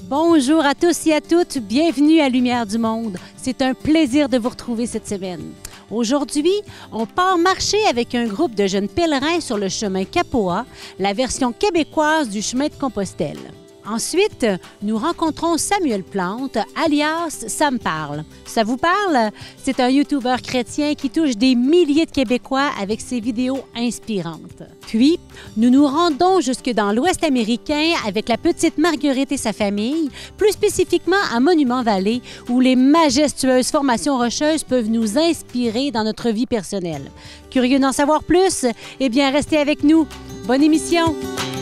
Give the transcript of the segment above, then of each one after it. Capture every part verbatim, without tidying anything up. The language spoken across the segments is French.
Bonjour à tous et à toutes, bienvenue à Lumière du Monde. C'est un plaisir de vous retrouver cette semaine. Aujourd'hui, on part marcher avec un groupe de jeunes pèlerins sur le chemin Kapoa, la version québécoise du chemin de Compostelle. Ensuite, nous rencontrons Samuel Plante, alias Sam Parle. Ça vous parle? C'est un youtubeur chrétien qui touche des milliers de Québécois avec ses vidéos inspirantes. Puis, nous nous rendons jusque dans l'Ouest américain avec la petite Marguerite et sa famille, plus spécifiquement à Monument-Valley, où les majestueuses formations rocheuses peuvent nous inspirer dans notre vie personnelle. Curieux d'en savoir plus? Eh bien, restez avec nous. Bonne émission!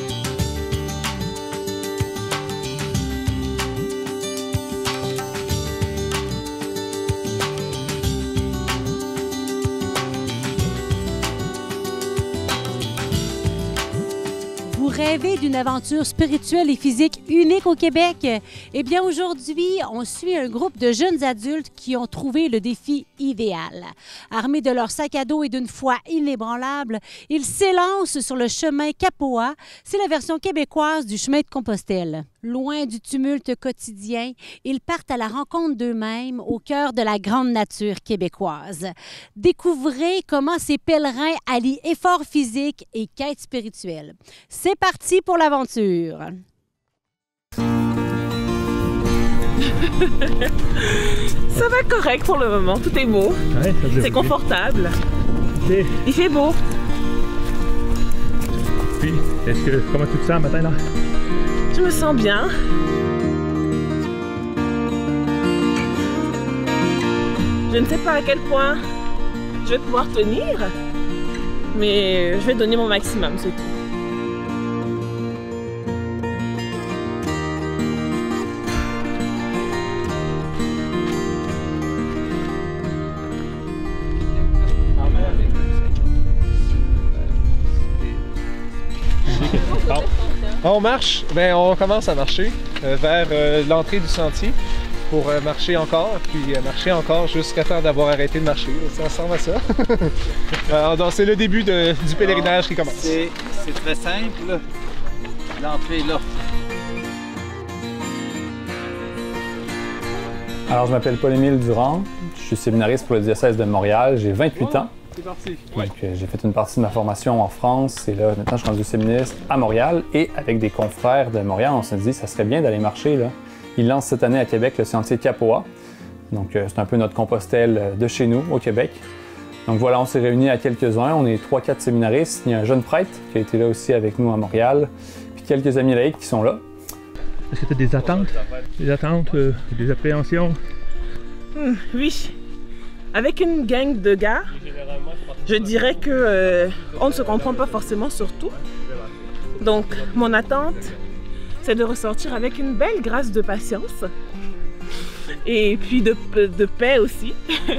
Vous rêvez d'une aventure spirituelle et physique unique au Québec? Eh bien, aujourd'hui, on suit un groupe de jeunes adultes qui ont trouvé le défi idéal. Armés de leur sac à dos et d'une foi inébranlable, ils s'élancent sur le chemin Kapoa. C'est la version québécoise du chemin de Compostelle. Loin du tumulte quotidien, ils partent à la rencontre d'eux-mêmes au cœur de la grande nature québécoise. Découvrez comment ces pèlerins allient effort physique et quête spirituelle. C'est parti pour l'aventure! Ça va correct pour le moment, tout est beau. Ouais, c'est confortable. Okay. Il fait beau. Puis, est-ce que comment tu te sens matin là? Je me sens bien. Je ne sais pas à quel point je vais pouvoir tenir, mais je vais donner mon maximum, c'est tout. On marche, ben on commence à marcher euh, vers euh, l'entrée du sentier pour euh, marcher encore, puis euh, marcher encore jusqu'à temps d'avoir arrêté de marcher. Ça ressemble à ça. Alors, donc c'est le début de, du pèlerinage qui commence. C'est très simple. L'entrée est là. Alors, je m'appelle Paul-Émile Durand. Je suis séminariste pour le diocèse de Montréal. J'ai vingt-huit ans. C'est parti. Donc, euh, j'ai fait une partie de ma formation en France et là, maintenant, je suis rendu séminariste à Montréal et avec des confrères de Montréal, on s'est dit ça serait bien d'aller marcher là. Ils lancent cette année à Québec le sentier Kapoa. Donc, euh, c'est un peu notre Compostelle de chez nous, au Québec. Donc voilà, on s'est réunis à quelques-uns. On est trois quatre séminaristes. Il y a un jeune prêtre qui a été là aussi avec nous à Montréal. Puis quelques amis laïcs qui sont là. Est-ce que tu as des attentes? Des attentes, euh, des appréhensions? Mmh, oui. Avec une gang de gars, je dirais que euh, on ne se comprend pas forcément sur tout. Donc, mon attente, c'est de ressortir avec une belle grâce de patience et puis de, de paix aussi.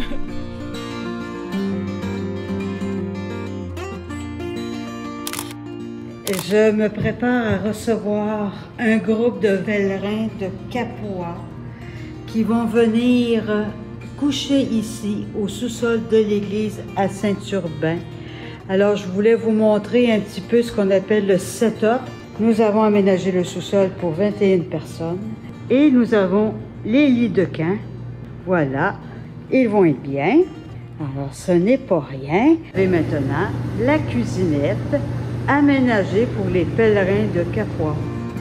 Je me prépare à recevoir un groupe de pèlerins de Kapoa qui vont venir coucher ici au sous-sol de l'église à Saint-Urbain. Alors je voulais vous montrer un petit peu ce qu'on appelle le setup. Nous avons aménagé le sous-sol pour vingt et une personnes et nous avons les lits de camp. Voilà, ils vont être bien. Alors ce n'est pas rien. Et maintenant, la cuisinette aménagée pour les pèlerins de Kapoa.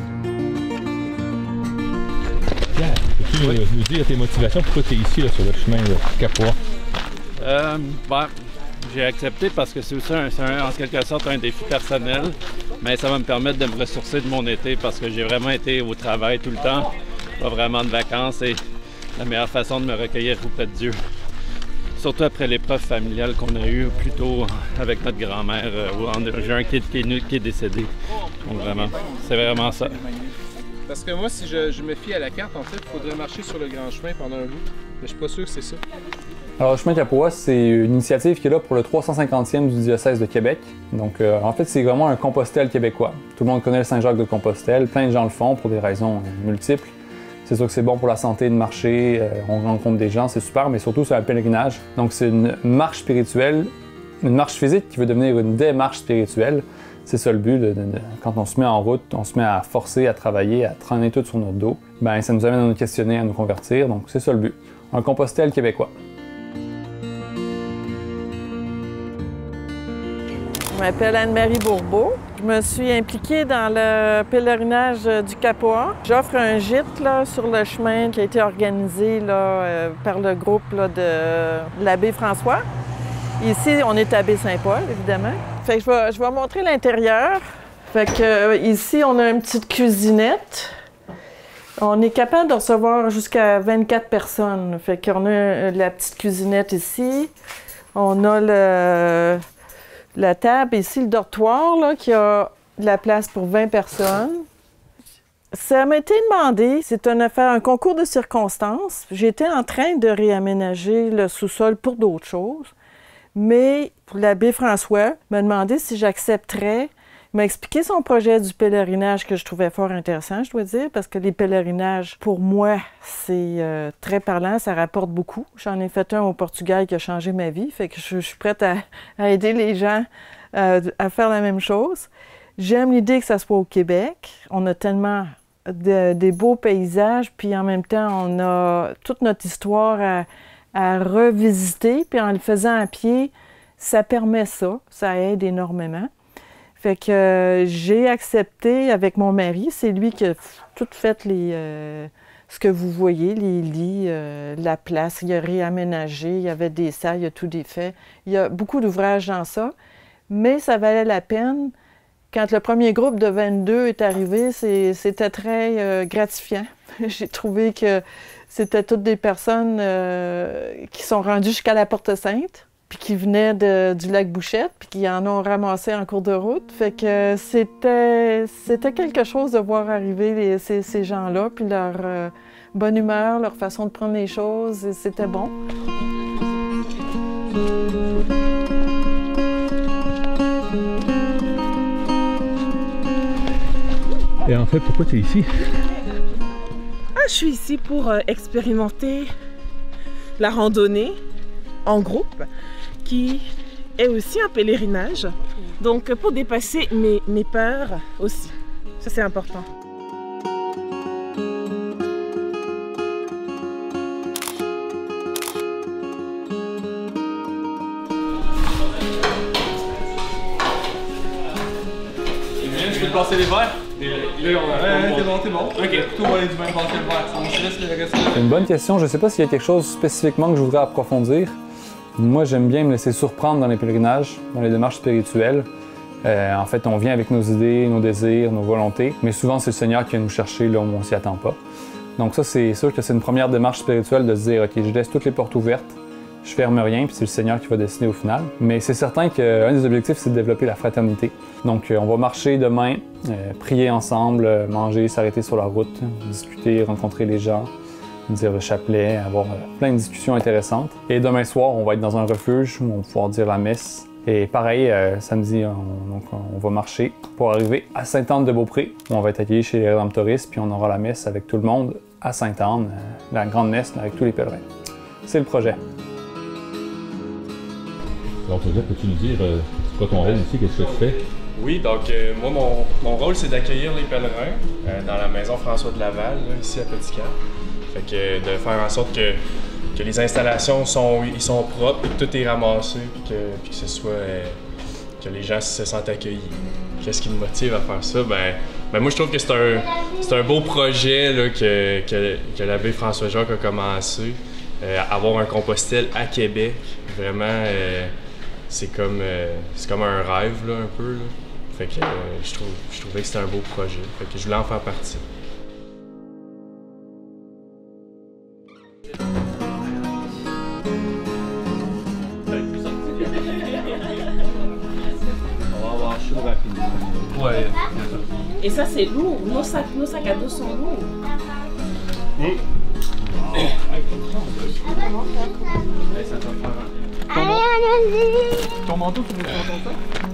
Pierre, peux-tu oui. nous dire tes motivations? Pourquoi tu es ici là, sur le chemin de Kapoa? Euh, ben, j'ai accepté parce que c'est aussi un, un, en quelque sorte un défi personnel, mais ça va me permettre de me ressourcer de mon été parce que j'ai vraiment été au travail tout le temps, pas vraiment de vacances et la meilleure façon de me recueillir auprès de Dieu. Surtout après l'épreuve familiale qu'on a eue plus tôt avec notre grand-mère. Euh, j'ai un kid qui est, qui est décédé. Donc vraiment, c'est vraiment ça. Parce que moi, si je, je me fie à la carte, en fait, il faudrait marcher sur le grand chemin pendant un bout. Mais je suis pas sûr que c'est ça. Alors, le chemin Kapoa, c'est une initiative qui est là pour le trois cent cinquantième du diocèse de Québec. Donc, euh, en fait, c'est vraiment un Compostelle québécois. Tout le monde connaît le Saint-Jacques de Compostelle. Plein de gens le font pour des raisons multiples. C'est sûr que c'est bon pour la santé de marcher, euh, on rencontre des gens, c'est super, mais surtout c'est un pèlerinage. Donc c'est une marche spirituelle, une marche physique qui veut devenir une démarche spirituelle. C'est ça le but, de, de, de, quand on se met en route, on se met à forcer, à travailler, à traîner tout sur notre dos. ben, ça nous amène à nous questionner, à nous convertir. Donc c'est ça le but. Un Compostelle québécois. Je m'appelle Anne-Marie Bourbeau. Je me suis impliquée dans le pèlerinage du Capoa. J'offre un gîte là, sur le chemin qui a été organisé là, euh, par le groupe là, de, de l'abbé François. Ici, on est à Baie-Saint-Paul, évidemment. Fait que je vais, je vais montrer l'intérieur. Fait que euh, ici, on a une petite cuisinette. On est capable de recevoir jusqu'à vingt-quatre personnes. Fait qu'on a la petite cuisinette ici. On a le... la table, ici, le dortoir, là, qui a de la place pour vingt personnes. Ça m'a été demandé, c'est une affaire, un concours de circonstances. J'étais en train de réaménager le sous-sol pour d'autres choses, mais l'abbé François m'a demandé si j'accepterais. Il m'a expliqué son projet du pèlerinage que je trouvais fort intéressant, je dois dire, parce que les pèlerinages, pour moi, c'est euh, très parlant, ça rapporte beaucoup. J'en ai fait un au Portugal qui a changé ma vie, fait que je, je suis prête à, à aider les gens euh, à faire la même chose. J'aime l'idée que ça soit au Québec. On a tellement de, des beaux paysages, puis en même temps, on a toute notre histoire à, à revisiter, puis en le faisant à pied, ça permet ça, ça aide énormément. Fait que euh, j'ai accepté avec mon mari, c'est lui qui a tout fait les, euh, ce que vous voyez, les lits, euh, la place, il a réaménagé, il y avait des salles, il a tout défait. Il y a beaucoup d'ouvrages dans ça, mais ça valait la peine. Quand le premier groupe de vingt-deux est arrivé, c'était très euh, gratifiant. J'ai trouvé que c'était toutes des personnes euh, qui sont rendues jusqu'à la Porte-Sainte, puis qui venaient de, du lac Bouchette, puis qui en ont ramassé en cours de route. Fait que c'était c'était quelque chose de voir arriver les, ces, ces gens-là, puis leur euh, bonne humeur, leur façon de prendre les choses, c'était bon. Et en fait, pourquoi tu es ici? Ah, je suis ici pour euh, expérimenter la randonnée en groupe, qui est aussi un pèlerinage. Donc, pour dépasser mes, mes peurs aussi. Ça, c'est important. Je peux te passer les verres? Là, on a... Ouais, t'es bon, t'es bon. Ok, tout va aller du même passer le verre. On se laisse le reste. C'est une bonne question. Je ne sais pas s'il y a quelque chose spécifiquement que je voudrais approfondir. Moi, j'aime bien me laisser surprendre dans les pèlerinages, dans les démarches spirituelles. Euh, en fait, on vient avec nos idées, nos désirs, nos volontés, mais souvent, c'est le Seigneur qui vient nous chercher là où on s'y attend pas. Donc ça, c'est sûr que c'est une première démarche spirituelle de se dire « Ok, je laisse toutes les portes ouvertes, je ferme rien, puis c'est le Seigneur qui va décider au final. » Mais c'est certain qu'un des objectifs, c'est de développer la fraternité. Donc, euh, on va marcher demain, euh, prier ensemble, euh, manger, s'arrêter sur la route, discuter, rencontrer les gens, dire le chapelet, avoir plein de discussions intéressantes. Et demain soir, on va être dans un refuge où on va pouvoir dire la messe. Et pareil, euh, samedi, on, donc, on va marcher pour arriver à Sainte-Anne-de-Beaupré, où on va être accueillis chez les Rédemptoristes, puis on aura la messe avec tout le monde à Sainte-Anne, euh, la grande messe avec tous les pèlerins. C'est le projet. Donc, peux-tu nous dire, euh, c'est quoi ton rôle ici, qu'est-ce que tu fais? Oui, donc euh, moi, mon, mon rôle, c'est d'accueillir les pèlerins euh, dans la maison François de Laval, là, ici à Petit-Camp. Fait que de faire en sorte que, que les installations sont, ils sont propres, que tout est ramassé, puis que, puis que ce soit euh, que les gens se sentent accueillis. Qu'est-ce qui me motive à faire ça? Ben, ben moi je trouve que c'est un, c'est un beau projet là, que, que, que l'abbé François-Jacques a commencé. Euh, avoir un Compostelle à Québec, vraiment, euh, c'est comme, euh, c'est comme un rêve là, un peu. Là. Fait que euh, je, trouve, je trouvais que c'était un beau projet. Fait que je voulais en faire partie. Ouais. Et ça, c'est lourd. Nos sacs, nos sacs à dos sont lourds. Mmh. Ton manteau, tu veux faire ton sac?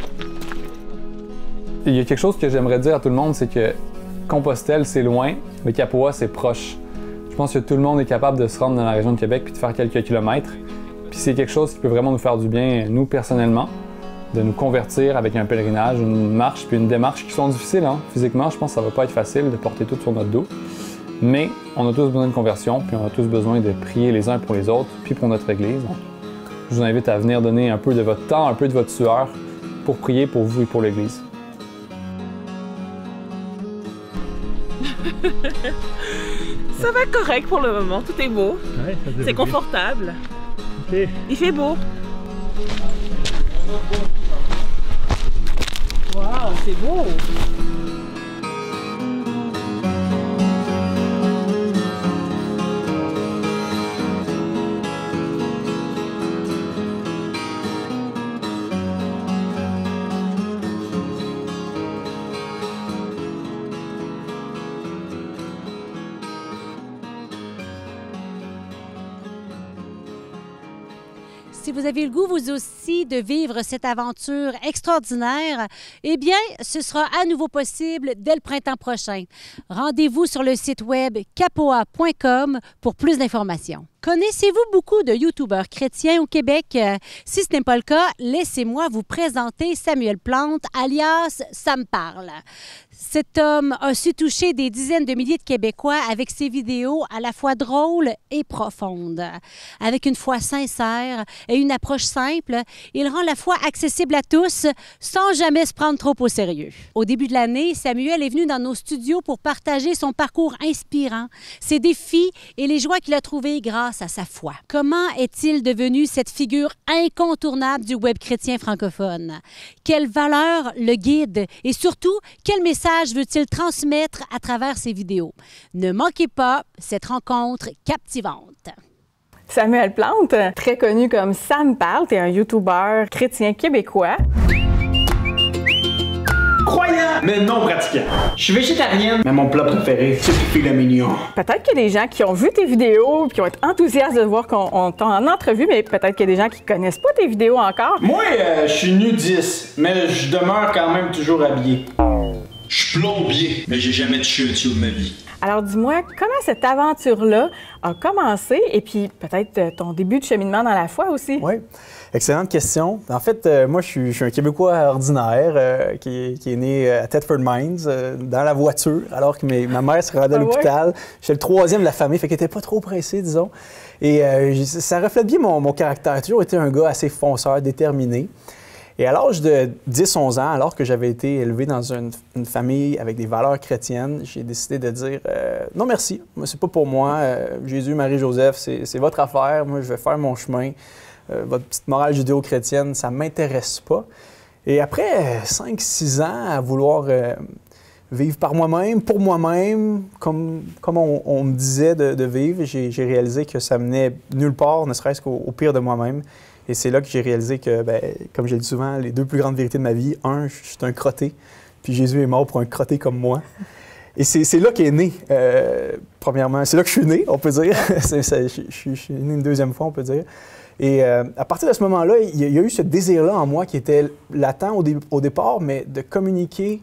Il y a quelque chose que j'aimerais dire à tout le monde, c'est que Compostelle, c'est loin, mais Capoa, c'est proche. Je pense que tout le monde est capable de se rendre dans la région de Québec puis de faire quelques kilomètres. Puis c'est quelque chose qui peut vraiment nous faire du bien, nous, personnellement, de nous convertir avec un pèlerinage, une marche puis une démarche qui sont difficiles, hein. Physiquement, je pense que ça va pas être facile de porter tout sur notre dos. Mais on a tous besoin de conversion, puis on a tous besoin de prier les uns pour les autres, puis pour notre Église. Donc, je vous invite à venir donner un peu de votre temps, un peu de votre sueur pour prier pour vous et pour l'Église. Ça va correct pour le moment, tout est beau. Ouais, c'est confortable. Okay. Il fait beau. Waouh, c'est beau. Si vous avez le goût, vous aussi, de vivre cette aventure extraordinaire, eh bien, ce sera à nouveau possible dès le printemps prochain. Rendez-vous sur le site web capoa point com pour plus d'informations. Connaissez-vous beaucoup de youtubeurs chrétiens au Québec? Si ce n'est pas le cas, laissez-moi vous présenter Samuel Plante, alias Sam Parle. Cet homme a su toucher des dizaines de milliers de Québécois avec ses vidéos à la fois drôles et profondes. Avec une foi sincère et une approche simple, il rend la foi accessible à tous sans jamais se prendre trop au sérieux. Au début de l'année, Samuel est venu dans nos studios pour partager son parcours inspirant, ses défis et les joies qu'il a trouvées grâce à sa foi. Comment est-il devenu cette figure incontournable du web chrétien francophone? Quelles valeurs le guident et surtout, quel message veut-il transmettre à travers ses vidéos? Ne manquez pas cette rencontre captivante. Samuel Plante, très connu comme Sam Parle, tu es un YouTuber chrétien québécois. Croyant, mais non pratiquant. Je suis végétarienne, mais mon plat préféré, c'est le filet mignon. Peut-être qu'il y a des gens qui ont vu tes vidéos et qui vont être enthousiastes de voir qu'on t'a en entrevue, mais peut-être qu'il y a des gens qui connaissent pas tes vidéos encore. Moi, euh, je suis nudiste, mais je demeure quand même toujours habillé. Je suis plombier, mais j'ai jamais touché un tuyau de ma vie. Alors dis-moi, comment cette aventure-là a commencé et puis peut-être ton début de cheminement dans la foi aussi? Oui, excellente question. En fait, euh, moi, je suis, je suis un Québécois ordinaire euh, qui, qui est né à Thetford Mines, euh, dans la voiture, alors que mes, ma mère se rendait à l'hôpital. Ouais. J'étais le troisième de la famille, fait qu'elle n'était pas trop pressée, disons. Et euh, ça reflète bien mon, mon caractère. J'ai toujours été un gars assez fonceur, déterminé. Et à l'âge de dix onze ans, alors que j'avais été élevé dans une, une famille avec des valeurs chrétiennes, j'ai décidé de dire euh, non merci, moi c'est pas pour moi, euh, Jésus, Marie, Joseph, c'est votre affaire, moi je vais faire mon chemin, euh, votre petite morale judéo-chrétienne, ça m'intéresse pas. Et après cinq six ans à vouloir euh, vivre par moi-même, pour moi-même, comme, comme on, on me disait de, de vivre, j'ai réalisé que ça menait nulle part, ne serait-ce qu'au pire de moi-même. Et c'est là que j'ai réalisé que, bien, comme je le dis souvent, les deux plus grandes vérités de ma vie, un, je suis un crotté, puis Jésus est mort pour un crotté comme moi. Et c'est là qu'est né, euh, premièrement, c'est là que je suis né, on peut dire. ça, je, je, je suis né une deuxième fois, on peut dire. Et euh, à partir de ce moment-là, il y, a, il y a eu ce désir-là en moi qui était latent au, dé, au départ, mais de communiquer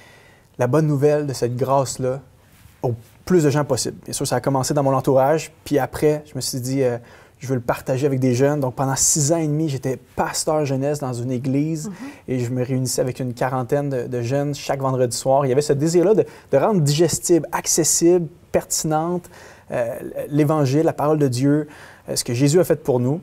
la bonne nouvelle de cette grâce-là au plus de gens possible. Bien sûr, ça a commencé dans mon entourage, puis après, je me suis dit... Euh, je veux le partager avec des jeunes. Donc, pendant six ans et demi, j'étais pasteur jeunesse dans une église mm-hmm. et je me réunissais avec une quarantaine de, de jeunes chaque vendredi soir. Il y avait ce désir-là de, de rendre digestible, accessible, pertinente euh, l'Évangile, la parole de Dieu, euh, ce que Jésus a fait pour nous.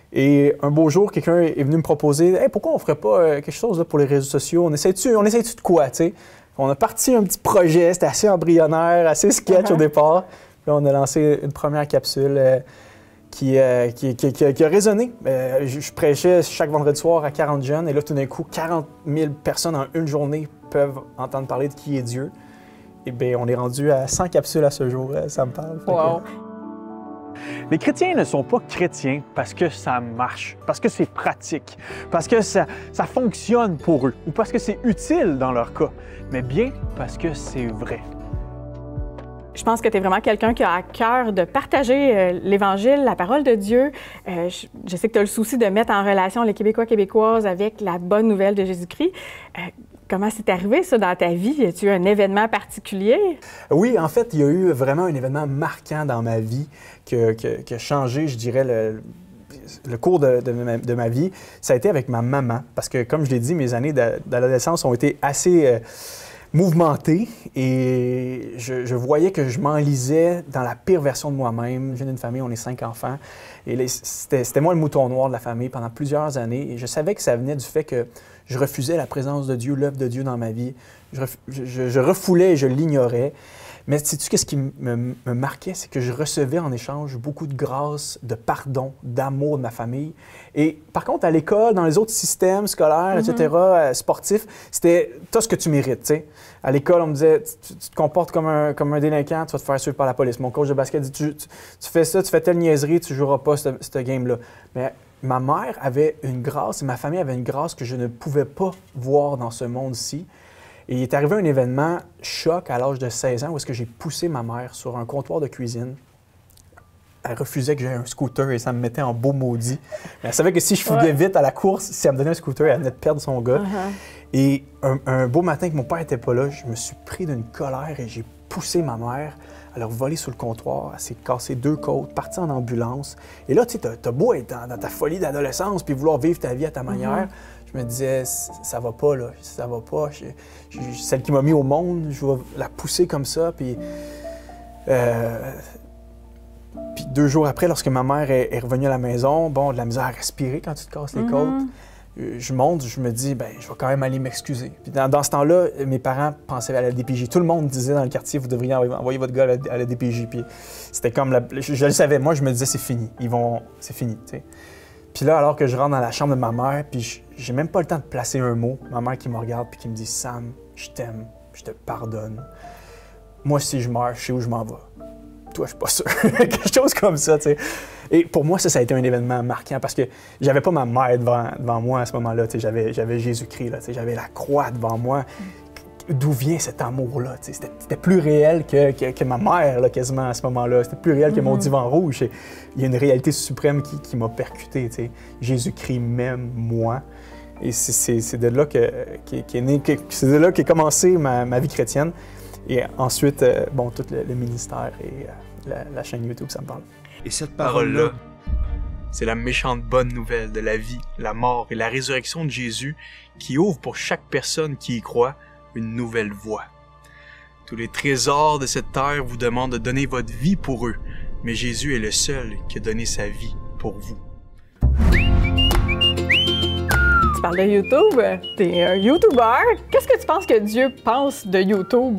Et un beau jour, quelqu'un est venu me proposer hey, « pourquoi on ne ferait pas euh, quelque chose là, pour les réseaux sociaux? On essaie-tu on essaie de quoi? » T'sais? On a parti un petit projet, c'était assez embryonnaire, assez sketch mm-hmm. au départ. Puis là, on a lancé une première capsule euh, Qui, euh, qui, qui, qui, a, qui a résonné. Euh, je, je prêchais chaque vendredi soir à quarante jeunes et là, tout d'un coup, quarante mille personnes en une journée peuvent entendre parler de qui est Dieu. Et bien, on est rendu à cent capsules à ce jour, ça me parle. Wow. Que... Les chrétiens ne sont pas chrétiens parce que ça marche, parce que c'est pratique, parce que ça, ça fonctionne pour eux ou parce que c'est utile dans leur cas, mais bien parce que c'est vrai. Je pense que tu es vraiment quelqu'un qui a à cœur de partager euh, l'Évangile, la parole de Dieu. Euh, je, je sais que tu as le souci de mettre en relation les Québécois, Québécoises avec la bonne nouvelle de Jésus-Christ. Euh, comment c'est arrivé, ça, dans ta vie? As-tu eu un événement particulier? Oui, en fait, il y a eu vraiment un événement marquant dans ma vie qui a, qui a, qui a changé, je dirais, le, le cours de, de, ma, de ma vie. Ça a été avec ma maman. Parce que, comme je l'ai dit, mes années d'adolescence ont été assez... Euh, mouvementé et je, je voyais que je m'enlisais dans la pire version de moi-même. Je viens d'une famille, on est cinq enfants. Et c'était moi le mouton noir de la famille pendant plusieurs années. Et je savais que ça venait du fait que je refusais la présence de Dieu, l'œuvre de Dieu dans ma vie. Je, je, je refoulais et je l'ignorais. Mais sais-tu qu'est-ce qui me, me marquait? C'est que je recevais en échange beaucoup de grâce, de pardon, d'amour de ma famille. Et par contre, à l'école, dans les autres systèmes scolaires, mm-hmm. et cetera, euh, sportifs, c'était « t'as ce que tu mérites ». T'sais. À l'école, on me disait « tu te comportes comme un, comme un délinquant, tu vas te faire suivre par la police ». Mon coach de basket dit tu, tu, tu fais ça, tu fais telle niaiserie, tu ne joueras pas ce game-là ». Mais ma mère avait une grâce et ma famille avait une grâce que je ne pouvais pas voir dans ce monde-ci. Et il est arrivé un événement choc à l'âge de seize ans où est-ce que j'ai poussé ma mère sur un comptoir de cuisine. Elle refusait que j'aie un scooter et ça me mettait en beau maudit. Mais elle savait que si je fouillais ouais. vite à la course, si elle me donnait un scooter, elle venait de perdre son gars. Uh-huh. Et un, un beau matin que mon père n'était pas là, je me suis pris d'une colère et j'ai poussé ma mère. Elle a volé sur le comptoir, elle s'est cassé deux côtes, partie en ambulance. Et là, tu sais, t'as, t'as beau être dans, dans ta folie d'adolescence puis vouloir vivre ta vie à ta manière. Mm-hmm. Je me disais, ça va pas, là, ça va pas. Je, je, celle qui m'a mis au monde, je vais la pousser comme ça. Puis, euh, puis deux jours après, lorsque ma mère est, est revenue à la maison, bon, de la misère à respirer quand tu te casses les mm-hmm. côtes. Je monte, je me dis, ben, je vais quand même aller m'excuser. Puis dans, dans ce temps-là, mes parents pensaient à la D P J. Tout le monde disait dans le quartier, vous devriez envoyer votre gars à la, à la D P J. Puis c'était comme, la, je, je le savais, moi, je me disais, c'est fini. Ils vont, c'est fini, tu sais. Puis là, alors que je rentre dans la chambre de ma mère, puis j'ai même pas le temps de placer un mot, ma mère qui me regarde puis qui me dit, Sam, je t'aime, je te pardonne. Moi, si je meurs, je sais où je m'en vais. Toi, je suis pas sûr. Quelque chose comme ça, tu sais. Et pour moi, ça, ça a été un événement marquant parce que j'avais pas ma mère devant, devant moi à ce moment-là. J'avais, j'avais Jésus-Christ, là, j'avais la croix devant moi. D'où vient cet amour-là? C'était, c'était plus réel que, que, que ma mère, là, quasiment, à ce moment-là. C'était plus réel mm-hmm. que mon divan rouge. Et il y a une réalité suprême qui, qui m'a percuté. T'sais. Jésus-Christ m'aime, moi. Et c'est, c'est, c'est de là que, qui, qui est né, que, c'est de là qu'est commencé ma, ma vie chrétienne. Et ensuite, euh, bon, tout le, le ministère et euh, la, la chaîne YouTube, ça me parle. Et cette parole-là, c'est la méchante bonne nouvelle de la vie, la mort et la résurrection de Jésus qui ouvre pour chaque personne qui y croit une nouvelle voie. Tous les trésors de cette terre vous demandent de donner votre vie pour eux, mais Jésus est le seul qui a donné sa vie pour vous. Tu parles de YouTube, t'es un YouTuber. Qu'est-ce que tu penses que Dieu pense de YouTube?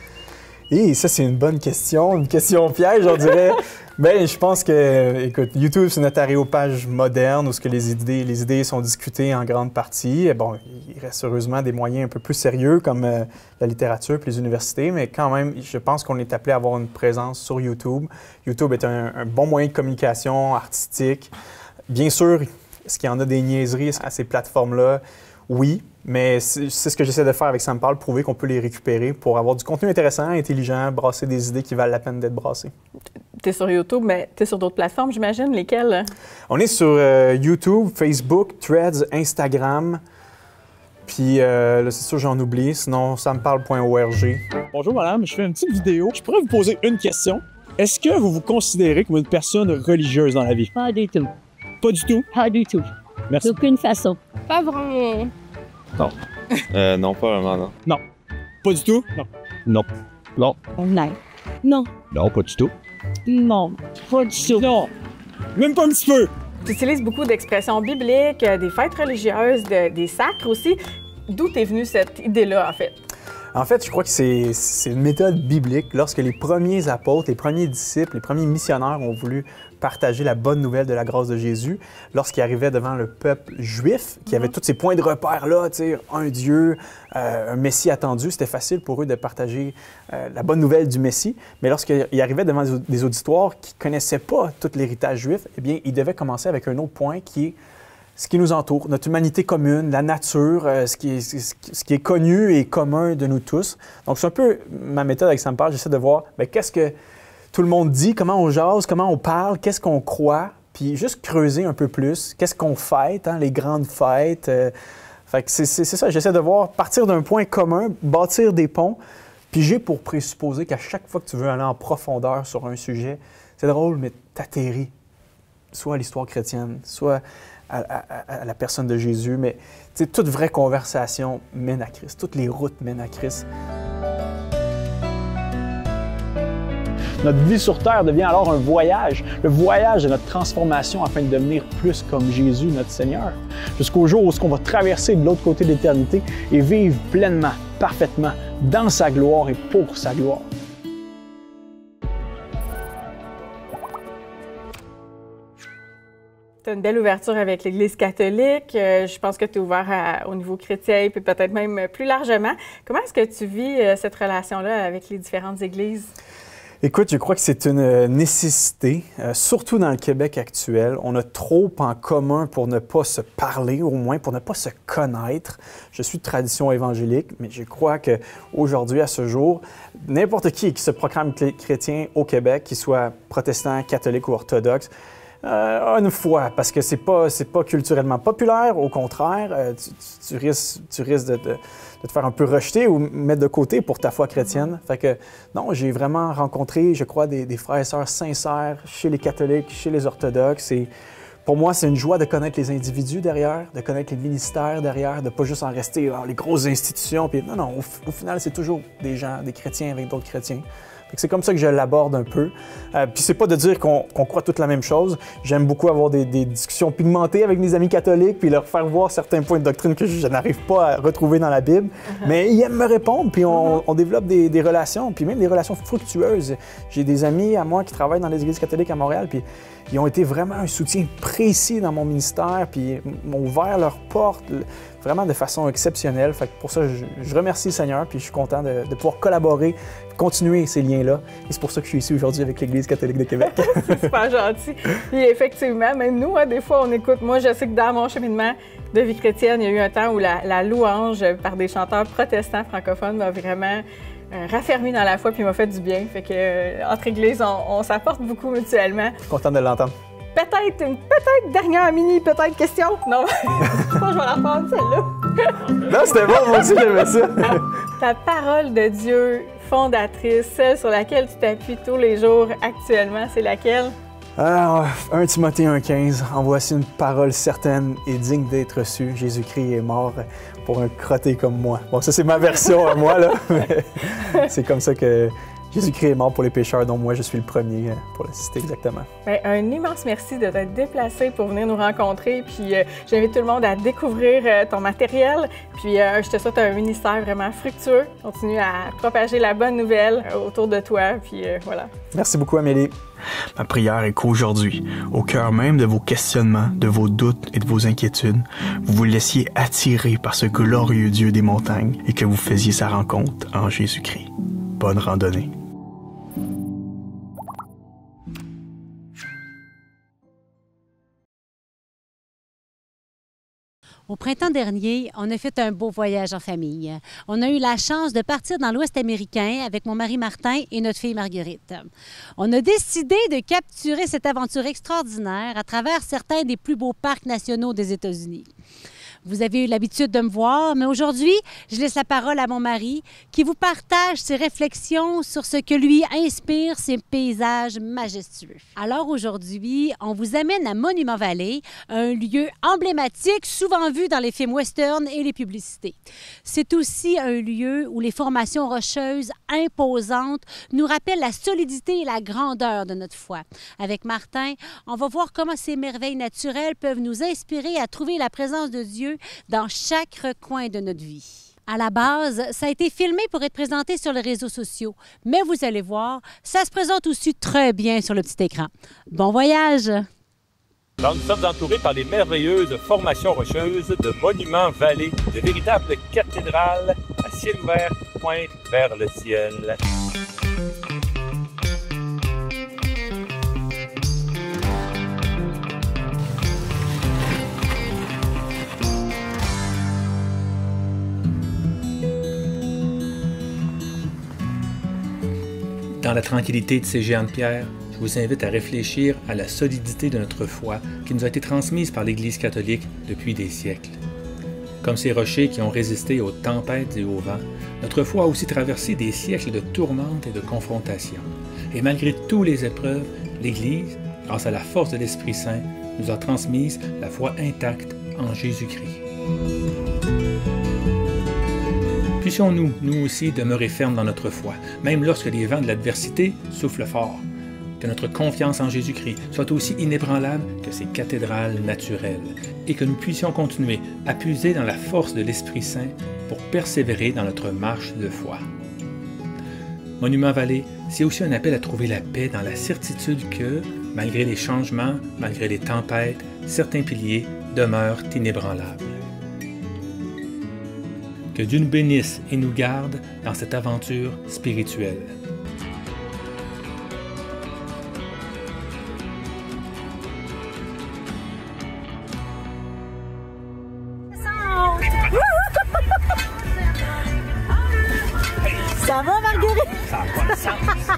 Et ça, c'est une bonne question, une question piège, on dirait. Bien, je pense que, écoute, YouTube, c'est notre aréopage moderne où ce que les idées, les idées sont discutées en grande partie. Et bon, il reste heureusement des moyens un peu plus sérieux comme euh, la littérature et les universités, mais quand même, je pense qu'on est appelé à avoir une présence sur YouTube. YouTube est un, un bon moyen de communication artistique. Bien sûr, est-ce qu'il y en a des niaiseries à ces plateformes-là? Oui, mais c'est ce que j'essaie de faire avec Sam Parle, prouver qu'on peut les récupérer pour avoir du contenu intéressant, intelligent, brasser des idées qui valent la peine d'être brassées. Tu es sur YouTube, mais tu es sur d'autres plateformes, j'imagine. Lesquelles? On est sur euh, YouTube, Facebook, Threads, Instagram. Puis euh, là, c'est sûr, j'en oublie. Sinon, samparle point org. Bonjour, madame. Je fais une petite vidéo. Je pourrais vous poser une question. Est-ce que vous vous considérez comme une personne religieuse dans la vie? Pas du tout. Pas du tout? Pas du tout. Merci. D'aucune façon. Pas vraiment. Non. Euh, non, pas vraiment, non. Non. Pas du tout? Non. Non. Non. Non. Non. Non, pas du tout. Non. Pas du tout. Non. Même pas un petit peu. Tu utilises beaucoup d'expressions bibliques, des fêtes religieuses, de, des sacres aussi. D'où t'es venue cette idée-là, en fait? En fait, je crois que c'est, c'est une méthode biblique. Lorsque les premiers apôtres, les premiers disciples, les premiers missionnaires ont voulu partager la bonne nouvelle de la grâce de Jésus, lorsqu'ils arrivaient devant le peuple juif, qui avait tous ces points de repère-là, tu sais, un Dieu, euh, un Messie attendu, c'était facile pour eux de partager euh, la bonne nouvelle du Messie. Mais lorsqu'ils arrivaient devant des auditoires qui ne connaissaient pas tout l'héritage juif, eh bien, ils devaient commencer avec un autre point qui est ce qui nous entoure, notre humanité commune, la nature, euh, ce, qui est, ce qui est connu et commun de nous tous. Donc, c'est un peu ma méthode avec Sam Parle. J'essaie de voir bien, qu'est-ce que tout le monde dit, comment on jase, comment on parle, qu'est-ce qu'on croit, puis juste creuser un peu plus, qu'est-ce qu'on fête, hein, les grandes fêtes. Euh, fait que c'est, c'est, c'est ça, j'essaie de voir, partir d'un point commun, bâtir des ponts, puis j'ai pour présupposer qu'à chaque fois que tu veux aller en profondeur sur un sujet, c'est drôle, mais t'atterris, soit à l'histoire chrétienne, soit À, à, à la personne de Jésus, mais toute vraie conversation mène à Christ. Toutes les routes mènent à Christ. Notre vie sur Terre devient alors un voyage, le voyage de notre transformation afin de devenir plus comme Jésus, notre Seigneur, jusqu'au jour où on va traverser de l'autre côté de l'éternité et vivre pleinement, parfaitement, dans sa gloire et pour sa gloire. Tu as une belle ouverture avec l'Église catholique. Euh, je pense que tu es ouvert à, au niveau chrétien, puis peut-être même plus largement. Comment est-ce que tu vis euh, cette relation-là avec les différentes églises? Écoute, je crois que c'est une nécessité, euh, surtout dans le Québec actuel. On a trop en commun pour ne pas se parler, au moins pour ne pas se connaître. Je suis de tradition évangélique, mais je crois qu'aujourd'hui, à ce jour, n'importe qui qui se proclame chrétien au Québec, qu'il soit protestant, catholique ou orthodoxe, Euh, une fois, parce que c'est pas, c'est pas culturellement populaire, au contraire, euh, tu, tu, tu risques, tu risques de, de, de te faire un peu rejeter ou mettre de côté pour ta foi chrétienne. Fait que non, j'ai vraiment rencontré, je crois, des, des frères et sœurs sincères chez les catholiques, chez les orthodoxes. Et pour moi, c'est une joie de connaître les individus derrière, de connaître les ministères derrière, de pas juste en rester dans les grosses institutions. Puis non, non, au, au final, c'est toujours des gens, des chrétiens avec d'autres chrétiens. C'est comme ça que je l'aborde un peu. Euh, puis c'est pas de dire qu'on qu'on croit toute la même chose. J'aime beaucoup avoir des, des discussions pigmentées avec mes amis catholiques puis leur faire voir certains points de doctrine que je, je n'arrive pas à retrouver dans la Bible. Uh-huh. Mais ils aiment me répondre, puis on, uh-huh. on développe des, des relations, puis même des relations fructueuses. J'ai des amis à moi qui travaillent dans les églises catholiques à Montréal, puis ils ont été vraiment un soutien précis dans mon ministère, puis m'ont ouvert leurs portes vraiment de façon exceptionnelle. Fait que pour ça, je, je remercie le Seigneur, puis je suis content de, de pouvoir collaborer, continuer ces liens-là. Et c'est pour ça que je suis ici aujourd'hui avec l'Église catholique de Québec. C'est super gentil. Puis effectivement, même nous, hein, des fois, on écoute. Moi, je sais que dans mon cheminement de vie chrétienne, il y a eu un temps où la, la louange par des chanteurs protestants francophones m'a vraiment euh, raffermi dans la foi puis m'a fait du bien. Fait que euh, entre églises, on, on s'apporte beaucoup mutuellement. Je suis content de l'entendre. Peut-être une peut-être dernière mini peut-être question. Non, je pense que je vais la prendre celle-là. Non, c'était bon, moi aussi j'aimais ça. Ta parole de Dieu fondatrice, celle sur laquelle tu t'appuies tous les jours actuellement, c'est laquelle? Alors, un Timothée un quinze, en voici une parole certaine et digne d'être reçue. Jésus-Christ est mort pour un crotté comme moi. Bon, ça c'est ma version à moi, là. C'est comme ça que Jésus-Christ est mort pour les pécheurs, dont moi je suis le premier pour le citer exactement. Bien, un immense merci de t'être déplacé pour venir nous rencontrer. Puis euh, j'invite tout le monde à découvrir euh, ton matériel. Puis euh, je te souhaite un ministère vraiment fructueux. Continue à propager la bonne nouvelle euh, autour de toi. Puis euh, voilà. Merci beaucoup, Amélie. Ma prière est qu'aujourd'hui, au cœur même de vos questionnements, de vos doutes et de vos inquiétudes, vous vous laissiez attirer par ce glorieux Dieu des montagnes et que vous faisiez sa rencontre en Jésus-Christ. Bonne randonnée. Au printemps dernier, on a fait un beau voyage en famille. On a eu la chance de partir dans l'Ouest américain avec mon mari Martin et notre fille Marguerite. On a décidé de capturer cette aventure extraordinaire à travers certains des plus beaux parcs nationaux des États-Unis. Vous avez eu l'habitude de me voir, mais aujourd'hui, je laisse la parole à mon mari qui vous partage ses réflexions sur ce que lui inspire ces paysages majestueux. Alors aujourd'hui, on vous amène à Monument Valley, un lieu emblématique souvent vu dans les films western et les publicités. C'est aussi un lieu où les formations rocheuses imposantes nous rappellent la solidité et la grandeur de notre foi. Avec Martin, on va voir comment ces merveilles naturelles peuvent nous inspirer à trouver la présence de Dieu dans chaque recoin de notre vie. À la base, ça a été filmé pour être présenté sur les réseaux sociaux, mais vous allez voir, ça se présente aussi très bien sur le petit écran. Bon voyage! Alors, nous sommes entourés par les merveilleuses formations rocheuses de Monument Valley, de véritables cathédrales à ciel ouvert qui pointent vers le ciel. Dans la tranquillité de ces géants de pierre, je vous invite à réfléchir à la solidité de notre foi qui nous a été transmise par l'Église catholique depuis des siècles. Comme ces rochers qui ont résisté aux tempêtes et aux vents, notre foi a aussi traversé des siècles de tourmentes et de confrontations. Et malgré toutes les épreuves, l'Église, grâce à la force de l'Esprit Saint, nous a transmise la foi intacte en Jésus-Christ. puissions-nous, nous aussi, demeurer fermes dans notre foi, même lorsque les vents de l'adversité soufflent fort. Que notre confiance en Jésus-Christ soit aussi inébranlable que ses cathédrales naturelles, et que nous puissions continuer à puiser dans la force de l'Esprit Saint pour persévérer dans notre marche de foi. Monument Vallée, c'est aussi un appel à trouver la paix dans la certitude que, malgré les changements, malgré les tempêtes, certains piliers demeurent inébranlables. Que Dieu nous bénisse et nous garde dans cette aventure spirituelle. Ça va, Marguerite? Ça n'a pas de sens.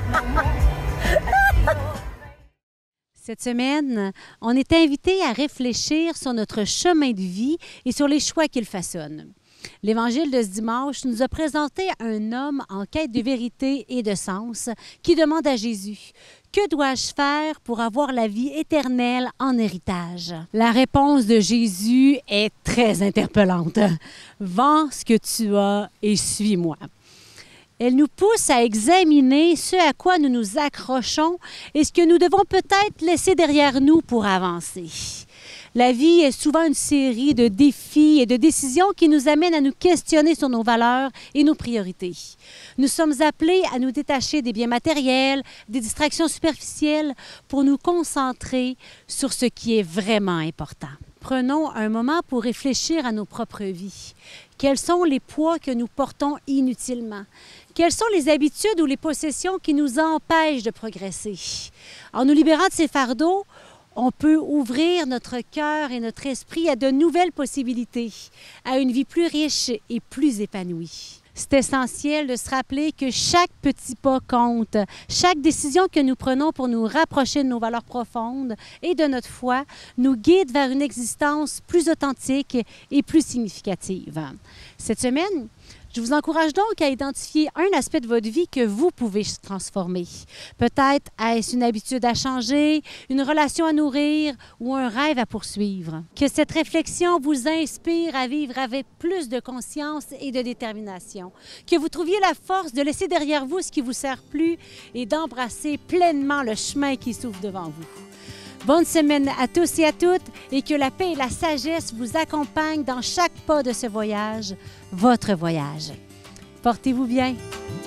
Cette semaine, on est invité à réfléchir sur notre chemin de vie et sur les choix qu'il façonne. L'Évangile de ce dimanche nous a présenté un homme en quête de vérité et de sens qui demande à Jésus « Que dois-je faire pour avoir la vie éternelle en héritage? » La réponse de Jésus est très interpellante. « Vends ce que tu as et suis-moi. » Elle nous pousse à examiner ce à quoi nous nous accrochons et ce que nous devons peut-être laisser derrière nous pour avancer. La vie est souvent une série de défis et de décisions qui nous amènent à nous questionner sur nos valeurs et nos priorités. Nous sommes appelés à nous détacher des biens matériels, des distractions superficielles pour nous concentrer sur ce qui est vraiment important. Prenons un moment pour réfléchir à nos propres vies. Quels sont les poids que nous portons inutilement? Quelles sont les habitudes ou les possessions qui nous empêchent de progresser? En nous libérant de ces fardeaux, on peut ouvrir notre cœur et notre esprit à de nouvelles possibilités, à une vie plus riche et plus épanouie. C'est essentiel de se rappeler que chaque petit pas compte. Chaque décision que nous prenons pour nous rapprocher de nos valeurs profondes et de notre foi nous guide vers une existence plus authentique et plus significative. Cette semaine, je vous encourage donc à identifier un aspect de votre vie que vous pouvez transformer. Peut-être est-ce une habitude à changer, une relation à nourrir ou un rêve à poursuivre. Que cette réflexion vous inspire à vivre avec plus de conscience et de détermination. Que vous trouviez la force de laisser derrière vous ce qui ne vous sert plus et d'embrasser pleinement le chemin qui s'ouvre devant vous. Bonne semaine à tous et à toutes et que la paix et la sagesse vous accompagnent dans chaque pas de ce voyage, votre voyage. Portez-vous bien.